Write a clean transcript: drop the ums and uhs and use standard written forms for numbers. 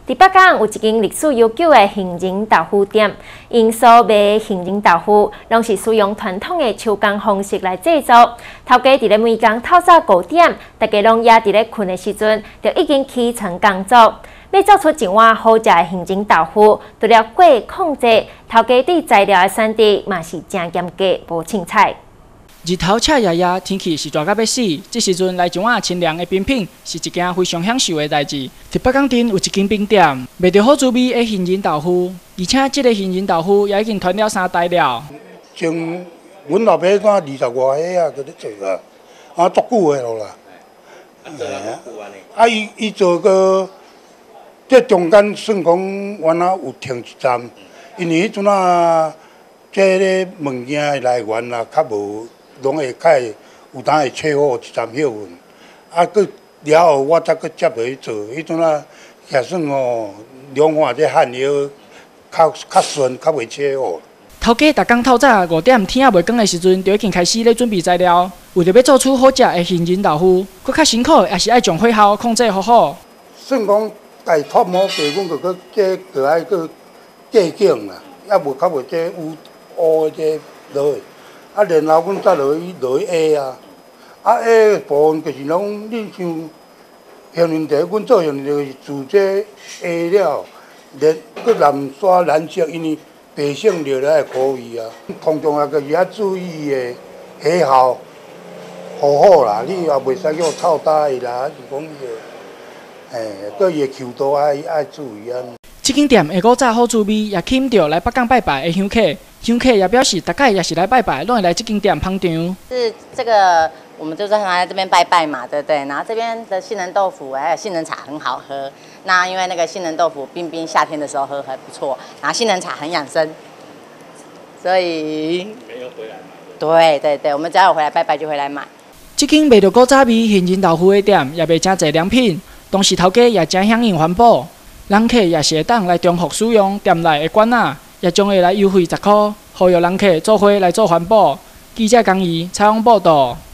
伫北港有一间历史悠久的杏仁豆腐店，因所卖的杏仁豆腐，拢是使用传统的手工方式来制作。头家伫咧每工透早5点，大家拢也伫咧困的时阵，就已经起床工作。要做出一碗好食的杏仁豆腐，除了过控制，头家对材料的选择嘛是真严格，无凊彩。 日头赤夜夜，天气是热到要死。这时阵来一碗清凉的冰品，是一件非常享受的代志。伫北港镇有一间冰店，卖着好滋味的杏仁豆腐，而且这个杏仁豆腐也已经传了3代了。 从阮老爸怎20外岁啊，搁咧做啊，足久的咯啦。伊做个，这中间算讲原来有停一站，因为迄阵啊，这个物件的来源啊，较无。 拢会较有当会找好一站休困，啊，佮了后我才佮接落去做。迄阵啊，也算哦，量化这汗药较顺，较袂找好。 头家逐工透早5点天还袂光的时阵，就已经开始咧准备材料，为着要做出好食的杏仁豆腐，佮较辛苦，也是爱将火候控制好好。 算讲家脱毛地，阮佮佮爱佮加景啦，也无较袂这乌这落去。 啊，然后阮再落去下啊，啊下部分就是拢恁像杏仁茶，阮做杏仁茶是自这下了，佮蓝刷蓝色，因为白色落来会可以啊。通常啊，就是要注意的下效好啦，你也袂使叫臭大伊啦，是讲伊个，佮伊的球度爱注意啊。 这间店下午早好滋味，也吸引到来北港拜拜的香客。香客也表示，大概也是来拜拜，拢会来这间店捧场。 是这个，我们就是来这边拜拜嘛，对不对？然后这边的杏仁豆腐还有杏仁茶很好喝。那因为那个杏仁豆腐冰夏天的时候喝还不错，然后杏仁茶很养生，所以没有回来买。对，我们只要有回来拜拜就回来买。 这间卖着古早味杏仁豆腐的店，也卖真侪良品，同时头家也真响应环保。 人客也是会当来重复使用店内的管仔，也将会来优惠10块，呼吁人客做伙来做环保。记者江怡采访报道。